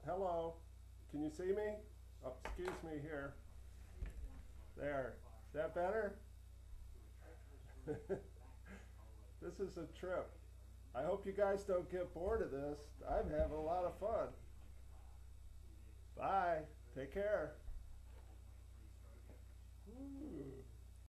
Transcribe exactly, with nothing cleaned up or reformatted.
hello. Can you see me? Oh, excuse me here. There. Is that better? This is a trip. I hope you guys don't get bored of this. I'm having a lot of fun. Bye. Take care.